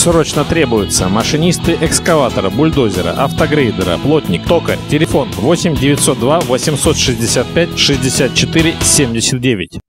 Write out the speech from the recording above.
Срочно требуются машинисты экскаватора, бульдозера, автогрейдера, плотник, токарь. Телефон 8 902 865 64 79.